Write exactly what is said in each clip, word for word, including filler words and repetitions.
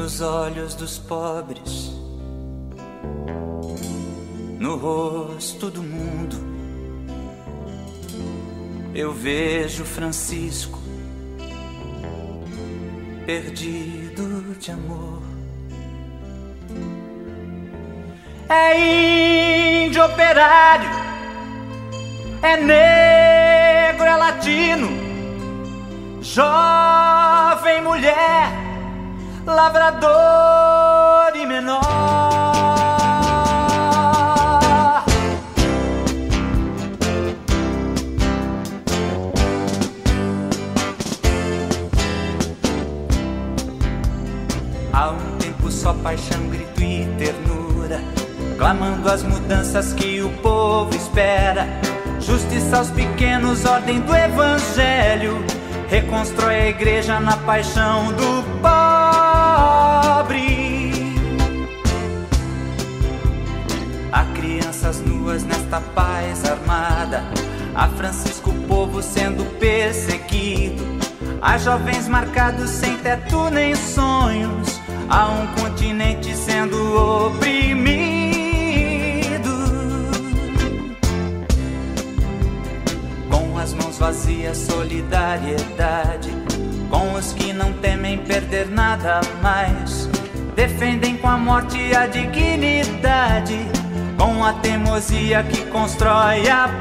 nos olhos dos pobres, no rosto do mundo, eu vejo Francisco perdido de amor. É índio operário, é negro, é latino, jovem, mulher, lavrador e menor. Há um tempo só paixão, grito e ternura, clamando as mudanças que o povo espera. Justiça aos pequenos, ordem do evangelho, reconstrói a igreja na paixão do pobre. Há crianças nuas nesta paz armada, há Francisco o povo sendo perseguido, há jovens marcados sem teto nem sonhos, há um continente sendo oprimido. Com as mãos vazias, solidariedade com os que não temem perder nada mais, defendem com a morte a dignidade, com a teimosia que constrói a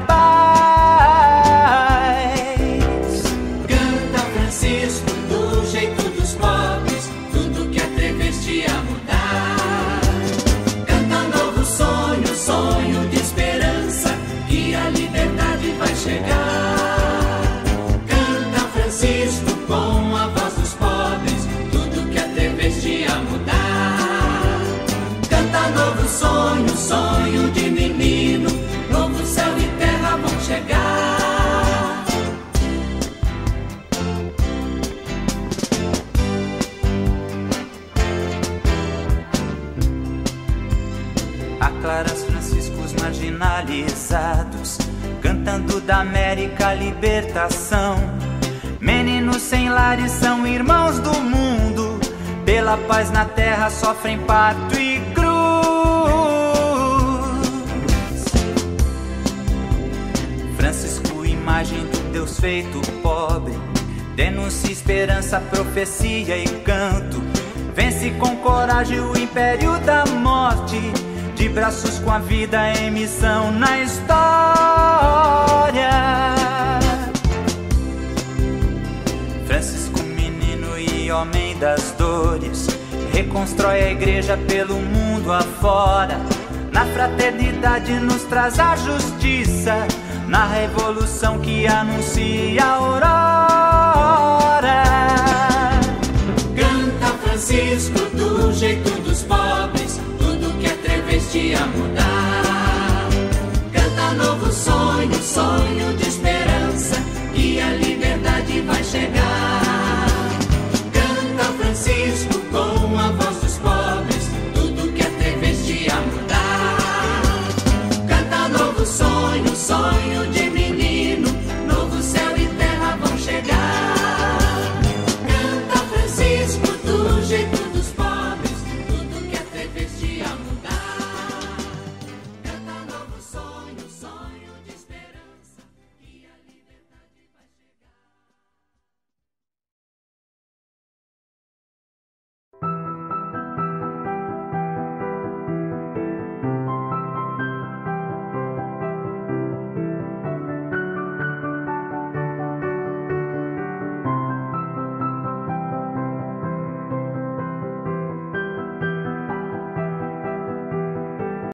paz. Canta Francisco do jeito dos pobres, tudo que atreveste a mudar. Canta novo sonho, sonho de esperança, que a liberdade vai chegar. Canta Francisco com a voz dos pobres, tudo que atreveste a mudar. Canta novo sonho, sonho de menino, novo céu e terra vão chegar. Há claras franciscos marginalizados, cantando da América a libertação. Meninos sem lares são irmãos do mundo, pela paz na terra sofrem parto e cruz. Francisco, imagem do Deus feito pobre, denuncia esperança, profecia e canto. Vence com coragem o império da morte, de braços com a vida em missão na história. Francisco, menino e homem das dores, reconstrói a igreja pelo mundo afora. Na fraternidade nos traz a justiça, na revolução que anuncia a aurora. Canta Francisco do jeito dos pobres, tudo que atreveste a mudar. Canta novo sonho, sonho de esperança, que a liberdade vai chegar.